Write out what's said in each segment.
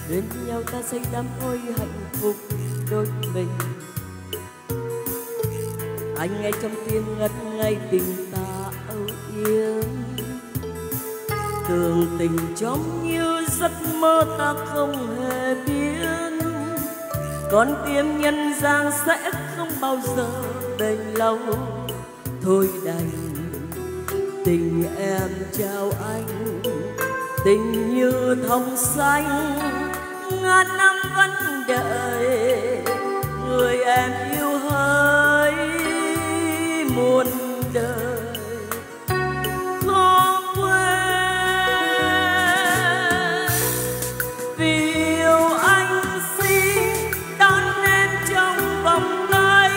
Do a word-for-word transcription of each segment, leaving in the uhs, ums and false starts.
bên nhau ta xây đắm ôi hạnh phúc đôi mình. Anh ngay trong tim ngất ngây tình ta âu yếm, tưởng tình trong như giấc mơ ta không hề biết. Con tim nhân gian sẽ không bao giờ bền lâu, thôi đành tình em trao anh, tình như thông xanh ngàn năm vẫn đợi người em yêu hỡi muôn đời khó quên. Vì yêu anh xin đón em trong vòng tay,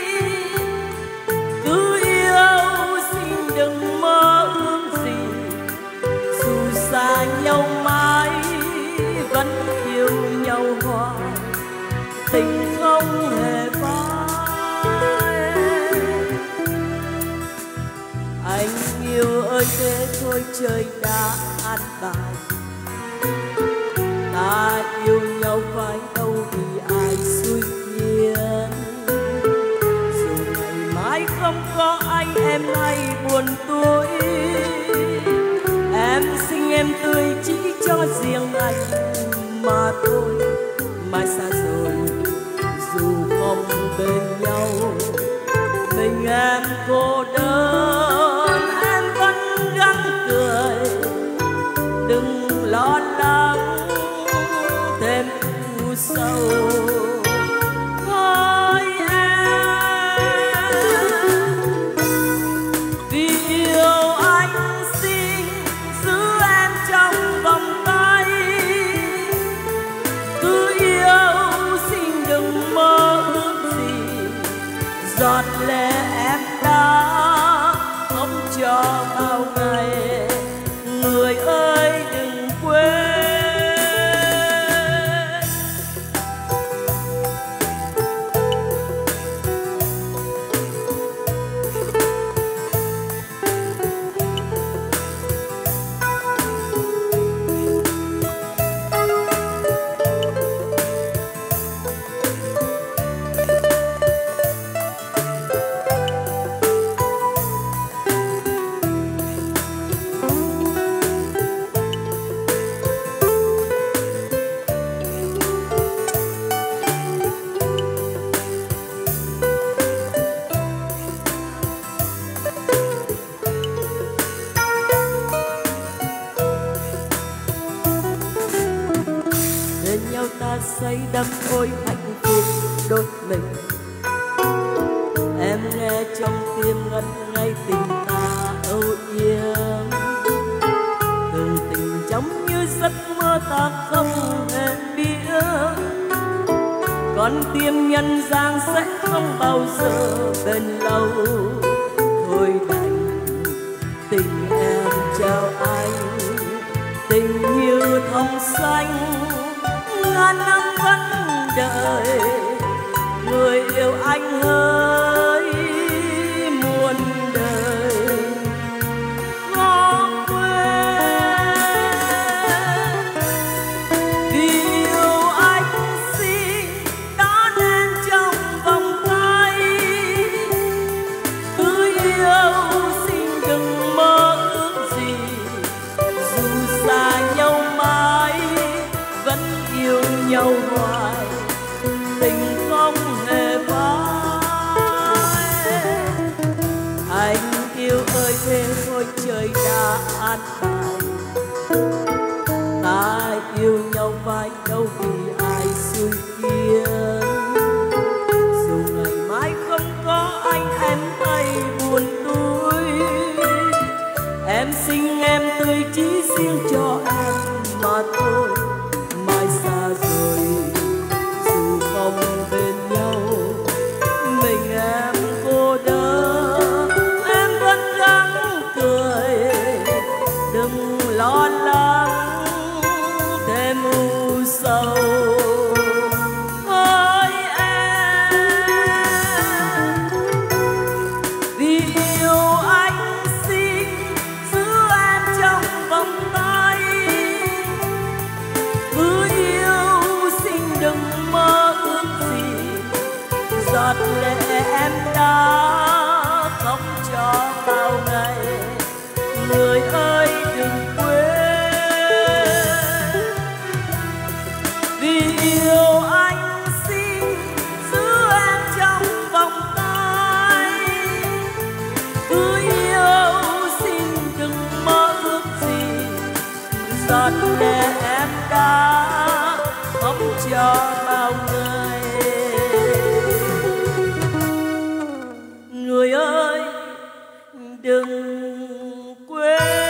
cứ yêu xin đừng mơ ước gì, dù xa nhau mãi vẫn yêu nhau hoài, tình không hề phai. Anh yêu ơi thế thôi trời đã an bài, ta yêu nhau phải đâu vì ai xui khiến. Dù ngày mai không có anh em hay buồn tuổi, em xinh em tươi chỉ cho riêng anh mà thôi. Mai xa rồi dù không bên nhau, mình em cô đơn em vẫn gắng cười, đừng lo lắng thêm u sầu. Thôi em vì yêu anh xin giữ em trong vòng tay, cứ yêu xin đừng mơ ước gì, giọt lệ em đã khóc cho bao ngày, người ơi đừng quên. Ta xây đắm ôi hạnh phúc đôi mình, em nghe trong tim ngất ngây tình ta âu yếm, tưởng tình trong như giấc mơ ta không hề biết. Con tim nhân gian sẽ không bao giờ bền lâu, thôi đành tình em trao anh, tình như thông xanh ngàn năm vẫn đợi người yêu anh hỡi muôn đời khó quên. Vì yêu anh xin đón em trong vòng tay, cứ yêu xin đừng mơ ước gì, dù xa nhau mãi vẫn yêu nhau hoài, tình không hề phai. Anh yêu ơi thế thôi trời đã an bài, ta yêu nhau phải đâu vì ai xui khiến. Dù ngày mai không có anh em hay buồn tủi, em xinh em tươi chỉ riêng cho em mà thôi. Mai xa rồi dù không bên nhau, mình em cô đơn em vẫn gắng cười, đừng lo lắng thêm u sầu. cho bao người. Người ơi đừng quên.